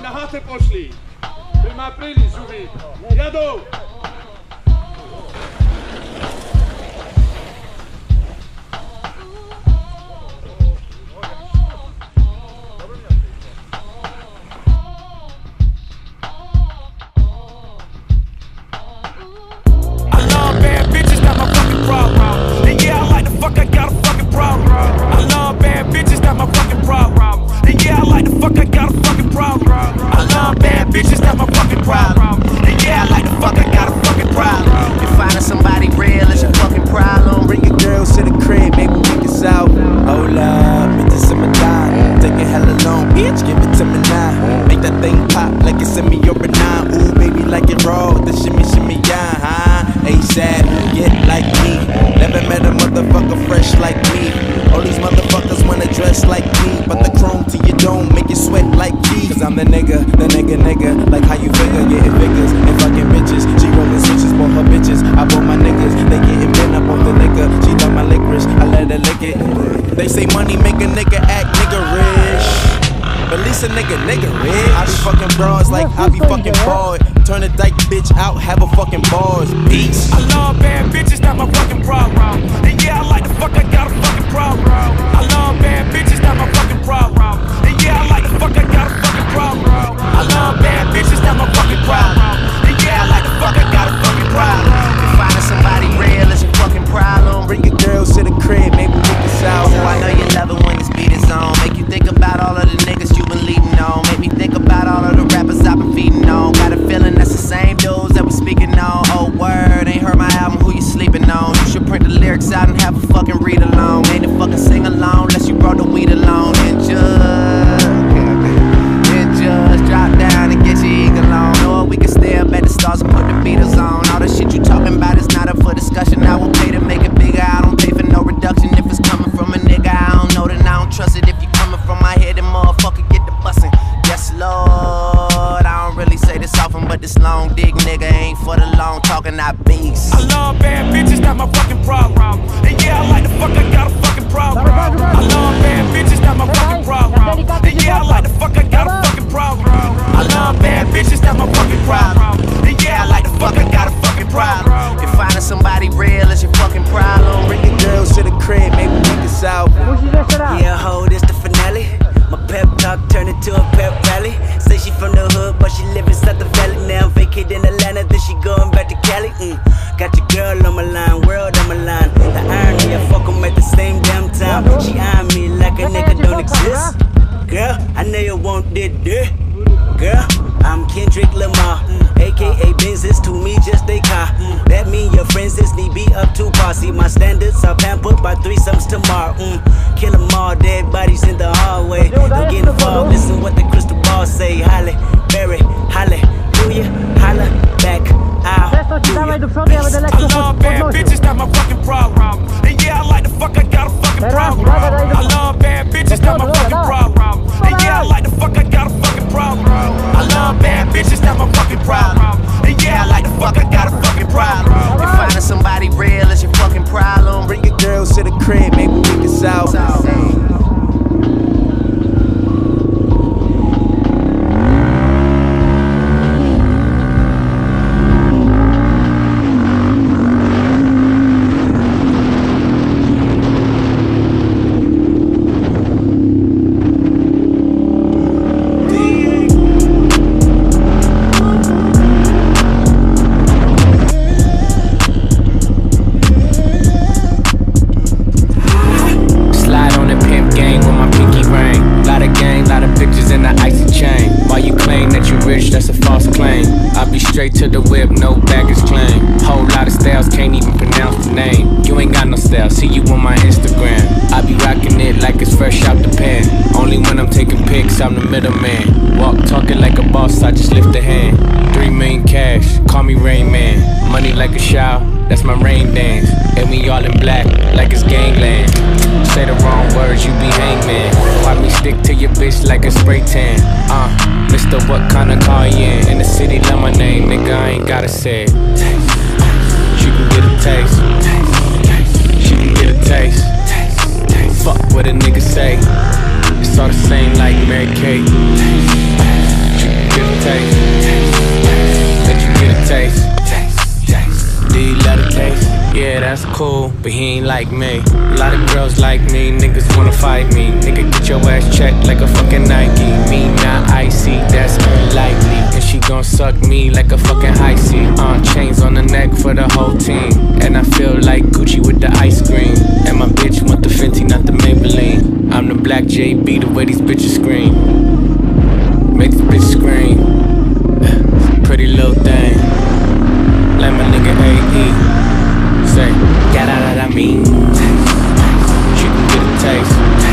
na chatę poszli. By ma pryli, żółwi. Jadą! I'm the nigga, like how you figure, getting figures and fucking bitches. She rolling switches for her bitches. I bought my niggas, they getting bent up on the liquor. She love my licorice, I let her lick it. They say money make a nigga act nigga rich, but at least a nigga rich. I be fucking broads like I be fucking bored. Turn a dyke bitch out, have a fucking bars. Peace. I love bad bitches, not my fucking problem. And yeah, I like the fuck, I got a fucking problem. I love bad bitches, not my fucking problem. And yeah, I like the fuck, I got a fucking problem. I love bad bitches, not my fucking problem. And yeah, I like the fuck, I got a fucking problem. If finding somebody real is your fucking problem, bring your girls to the crib, maybe we can solve. Oh, I know you love it when this beat is on. Make you think about all of the niggas you been leading on. Make me think about all of the rappers I've been feeding on. Got a feeling that's the same dudes that we speaking on. Oh word, ain't heard my album, who you sleeping on? You should print the lyrics out and have a fucking read along. Ain't a fucking sing along unless you brought the weed along. And just drop down and get your eagle on. Or we can stay up at the stars and put the Beatles on. All the shit you talking about is not up for discussion. I will pay to make it bigger, I don't pay for no reduction. If it's coming from a nigga I don't know, then I don't trust it. If you coming from my head, then motherfucker get the bussin'. Yes Lord, I don't really say this often, but this long dick nigga ain't for the long talking, I beast. I love bad bitches, not my fucking problem. And yeah, I like the fuck, I got a fucking problem. I love bad bitches, not my fucking problem. And yeah, I like the fuck, I got a fucking problem. I love bad bitches, not my fucking problem. And yeah, I like the fuck, I got a fucking problem. If finding somebody real is your fucking problem, bring your girls to the crib, maybe we can solve. Yeah, ho, this the finale. My pep talk turned into a pep rally. Say she from the hood, but she live inside the valley. Now vacate in Atlanta, then she going back to Cali. Got your girl on my line, world on my line. The irony, I fuck 'em at the same damn time. She eyeing me like a nigga don't exist. Girl, I know you want this. Girl, I'm Kendrick Lamar, aka Benz is to me just a car. That mean your friends is need be up to posse. My standards are pampered by threesomes tomorrow. Kill 'em all, dead bodies in the hallway. Don't get involved, listen what the crystal ball say. Halle Berry, hallelujah, holla back out. I love bad bitches, not my fucking problem. And yeah, I like the fuck, I got a fucking problem. I love bad bitches, not my fucking problem. And yeah, I like the fuck, I got a fucking problem. I love bad bitches, not my fucking problem. And yeah, I like the fuck, I got a fucking problem. If finding somebody real is your fucking problem, bring your girls to the crib, maybe we can solve. Straight to the whip, no baggage claim. Whole lot of styles, can't even pronounce the name. You ain't got no style, see you on my Instagram. I be rocking it like it's fresh out the pan. Only when I'm taking pics, I'm the middleman. Walk talking like a boss, I just lift a hand. 3 million cash, call me Rain Man. Money like a shower, that's my rain dance. And we all in black, like it's gangland. Say the wrong words, you be hangman. Why me stick to your bitch like a spray tan? Mister, what kind of car you in the city, love my name, nigga, I ain't gotta say it. She can get a taste. She can get a taste. Fuck what a nigga say. It's all the same like Mary Kate. She can cool, but he ain't like me. A lot of girls like me, niggas wanna fight me. Nigga, get your ass checked like a fucking Nike. Me not icy, that's unlikely. And she gon' suck me like a fucking high C. Chains on the neck for the whole team. And I feel like Gucci with the ice cream. And my bitch want the Fenty, not the Maybelline. I'm the black JB, the way these bitches scream. Make this bitch scream. Pretty little thing. Like my nigga AE. Say, got out that I mean. She can get a taste.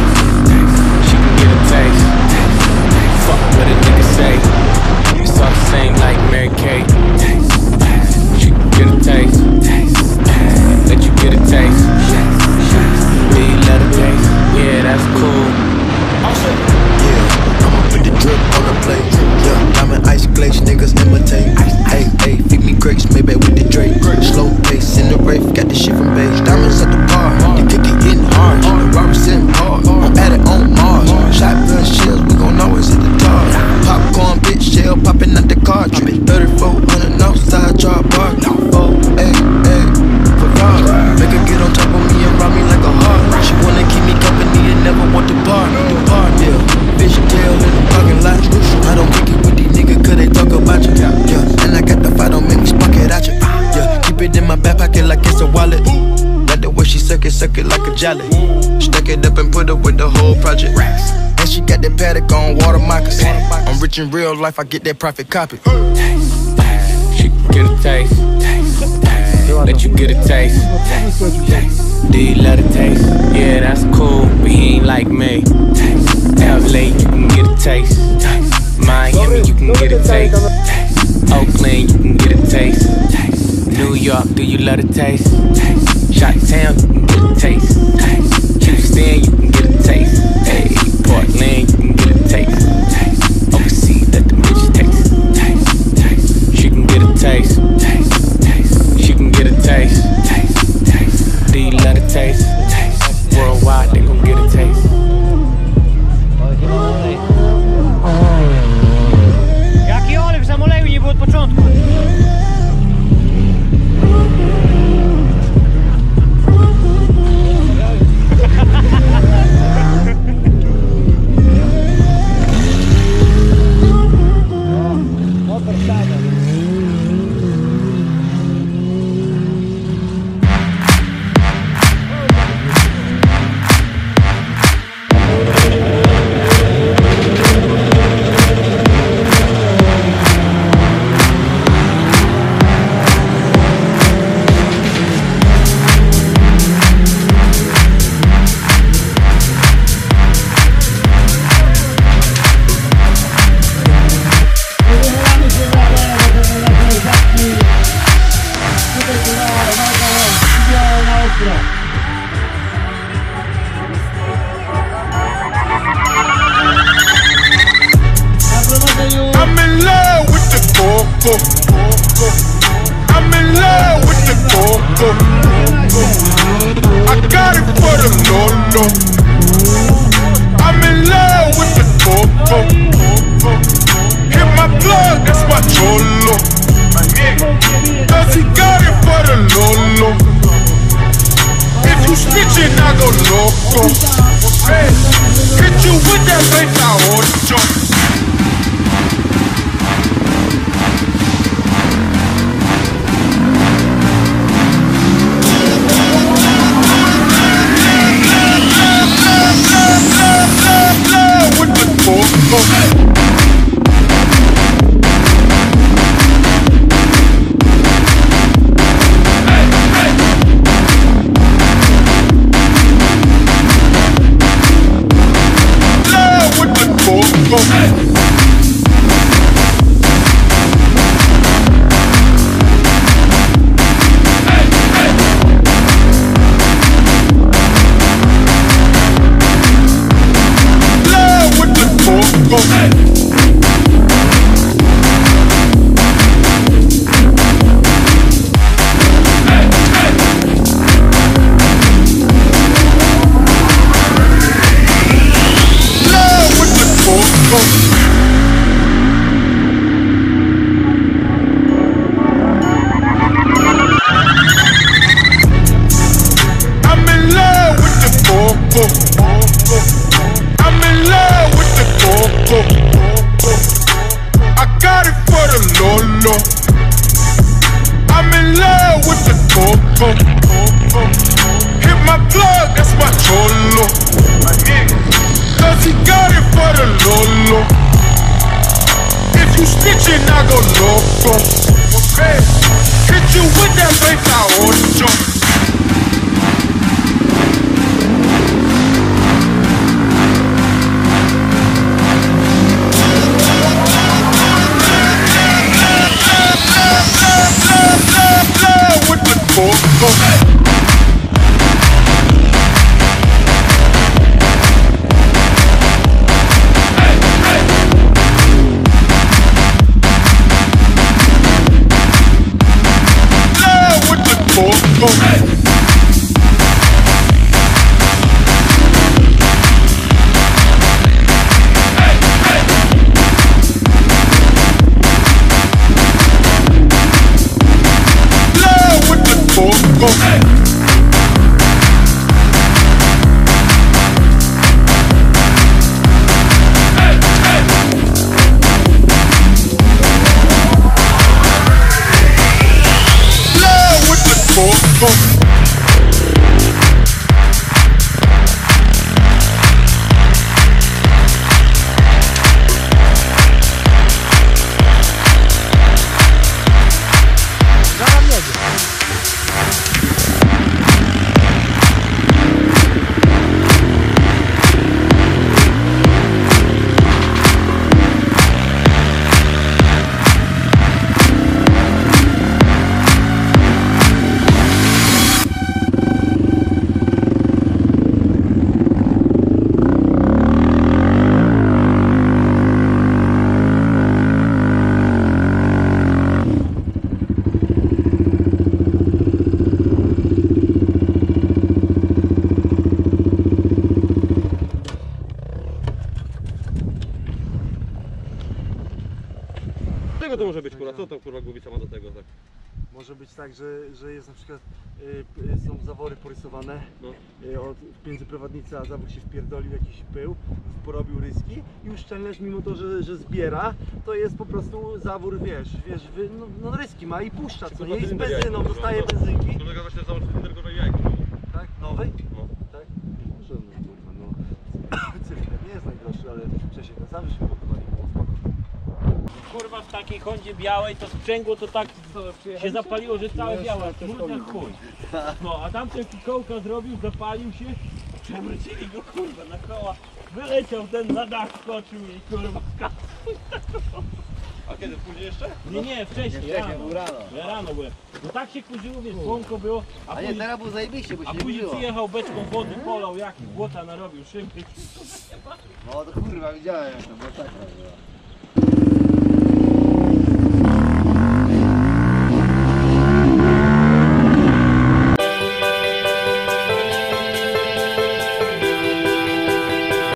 She can get a taste. Fuck what a nigga say. It's all the same like Mary Kate. She can get a taste. Let you get a taste. Do you let her taste? Yeah, that's cool. Yeah, I'ma put the drip on the plate. Yeah, diamond ice glaze, niggas imitate. Hey, hey, feed me grapes, maybe with the Drake. Slow pace in the rave, got the shit from base. Diamonds at the bar, the cookie getting hard. The robbers in hard, I'm at it on Mars. Shotgun shells, we gon' always hit the tar. Popcorn, bitch, shell popping out the cartridge. 3400 outside, drop bar. Oh, hey, hey, Ferrari. Make her get on top of me and rob me like a heart. She wanna keep me company and never want to part. The part deal, fish tail in the parking lot. I don't kick it with these niggas cause they talk about you. Yeah, and I got the fight, don't make me spark it at you. Yeah, keep it in my back pocket like it's a wallet. Like the way she suck it like a jelly. Stuck it up and put up with the whole project. And she got that paddock on water moccasins. I'm rich in real life, I get that profit copy. She can get a taste. Let you get a taste. Do you let her taste? Yeah, that's cool, but he ain't like me. LA, you can get a taste. Miami, you can get a taste. Oakland, you can get a taste. New York, do you let her taste? Chi-Town, you can get a taste. Houston, you can get a taste. Hey, Portland, you can get a taste. Overseas, let the bitch taste. She can get a taste. She can get a taste. Do you let her taste? Worldwide, they gon' get a taste. Jaki olew w oleju nie było od początku. I'm in love with the coco. I'm in love with the coco. I got it for the Lolo. I'm in love with the coco. Hit my plug, that's my cholo. Cause he got it for the Lolo. If you snitchin', I go loco. Hey, hit you with that bass, I jump. With you snitching, I go loco. Hit you with that bass, I ocho. With the coco. Czego to może być, kurwa? Co tam, kurwa, Głowica ma do tego, tak? Może być tak, że jest na przykład, są zawory porysowane, między prowadnicy a zawód się wpierdolił jakiś pył, porobił ryski i uszczelniacz, mimo to, że zbiera, to jest po prostu zawór, wiesz, no ryski ma i puszcza, co nie? I z benzyną, dostaje benzynki. To wygląda właśnie zawód cylinderkowej jajki. Tak? Nowej? No. Tak? Może, no kurwa, no. Cylinder nie jest najdroższy, ale wcześniej ten zawsze się montowali, było spoko. Kurwa, w takiej Hondzie białej to sprzęgło to tak się zapaliło, że całe białe, smutny chuj. No, a tamten kołka zrobił, zapalił się, przewrócili go kurwa na koła, wyleciał ten na dach, skoczył i kurwa skakał. A kiedy? Później jeszcze? Nie, wcześniej, rano. Ja rano byłem. No tak się kurzyło, wiesz, słonko było, a nie, teraz było zajebiście, bo się a nie później było. przyjechał beczką wody, polał, jaki błota narobił, szybko. No to kurwa, widziałem jak to masakra była.